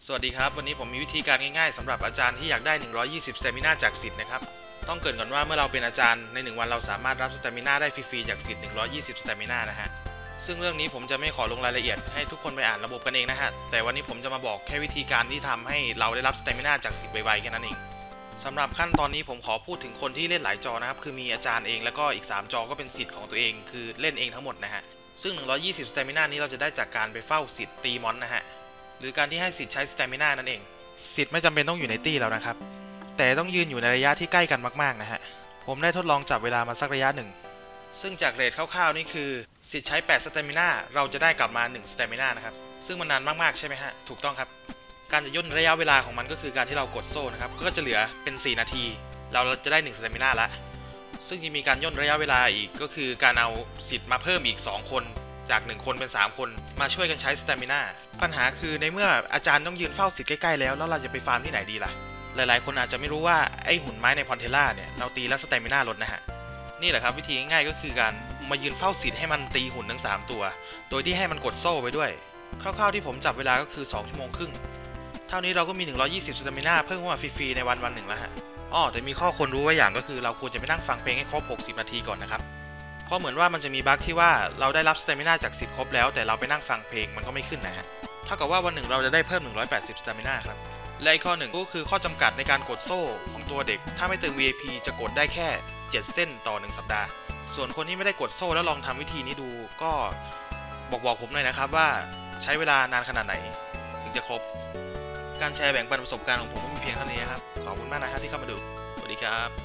สวัสดีครับวันนี้ผมมีวิธีการง่ายๆสำหรับอาจารย์ที่อยากได้120 stamina จากสิทธิ์นะครับต้องเกริ่นก่อนว่าเมื่อเราเป็นอาจารย์ใน1วันเราสามารถรับ stamina ได้ฟรีๆจากสิทธิ์120 stamina นะฮะซึ่งเรื่องนี้ผมจะไม่ขอลงรายละเอียดให้ทุกคนไปอ่านระบบกันเองนะฮะแต่วันนี้ผมจะมาบอกแค่วิธีการที่ทำให้เราได้รับ stamina จากสิทธิ์ไวๆแค่นั้นเองสำหรับขั้นตอนนี้ผมขอพูดถึงคนที่เล่นหลายจอนะครับคือมีอาจารย์เองแล้วก็อีก3จอก็เป็นสิทธิ์ของตัวเองคือเล่นเองทั้งหมดนะฮะซึ่ง120 stamina นี้เราจะได้จากการไปเฝ้าสิทธิ์ตีมอนนะฮะหรือการที่ให้สิทธิ์ใช้ stamina นั่นเองสิทธิ์ไม่จำเป็นต้องอยู่ในตี้แล้วนะครับแต่ต้องยืนอยู่ในระยะที่ใกล้กันมากๆนะฮะผมได้ทดลองจับเวลามาสักระยะหนึ่งซึ่งจากเรทคร่าวๆนี่คือสิทธิ์ใช้8 stamina เราจะได้กลับมา1 stamina นะครับซึ่งมันนานมากๆใช่ไหมฮะถูกต้องครับการจะย่นระยะเวลาของมันก็คือการที่เรากดโซ่นะครับก็จะเหลือเป็น4นาทีเราจะได้1 stamina ละซึ่งยังมีการย่นระยะเวลาอีกก็คือการเอาสิทธิ์มาเพิ่มอีก2คนจาก1คนเป็น3คนมาช่วยกันใช้สเตมิน่าปัญหาคือในเมื่ออาจารย์ต้องยืนเฝ้าสิทธิ์ใกล้ๆแล้วเราจะไปฟาร์มที่ไหนดีล่ะหลายๆคนอาจจะไม่รู้ว่าไอหุ่นไม้ในพอนเทล่าเนี่ยเราตีแล้วสเตมิน่าลดนะฮะนี่แหละครับวิธีง่ายๆก็คือการมายืนเฝ้าสิทธิ์ให้มันตีหุ่นทั้ง3ตัวโดยที่ให้มันกดโซ่ไปด้วยคร่าวๆที่ผมจับเวลาก็คือ2 ชั่วโมงครึ่งเท่านี้เราก็มี120สเตมิน่าเพิ่มขึ้นมาฟรีๆในวันหนึ่งแล้วฮะอ้อแต่มีข้อควรรู้ไว้อย่างก็คือเราควรจะไปนั่งฟังเพลงให้ครบ60นาทีก่อนนะครับเพราะเหมือนว่ามันจะมีบั๊กที่ว่าเราได้รับสเตมิน่าจากสิทธิ์ครบแล้วแต่เราไปนั่งฟังเพลงมันก็ไม่ขึ้นนะฮะเท่ากับว่าวันหนึ่งเราจะได้เพิ่ม180สเตมิน่าครับและอีกข้อหนึ่งก็คือข้อจำกัดในการกดโซ่ของตัวเด็กถ้าไม่ตึง VIP จะกดได้แค่7เส้นต่อ1สัปดาห์ส่วนคนที่ไม่ได้กดโซ่แล้วลองทำวิธีนี้ดูก็บอกผมหน่อยนะครับว่าใช้เวลานานขนาดไหนถึงจะครบการแชร์แบ่งปันประสบการณ์ของผมก็มีเพียงเท่านี้ครับขอบคุณมากนะครับที่เข้ามาดูสวัสดีครับ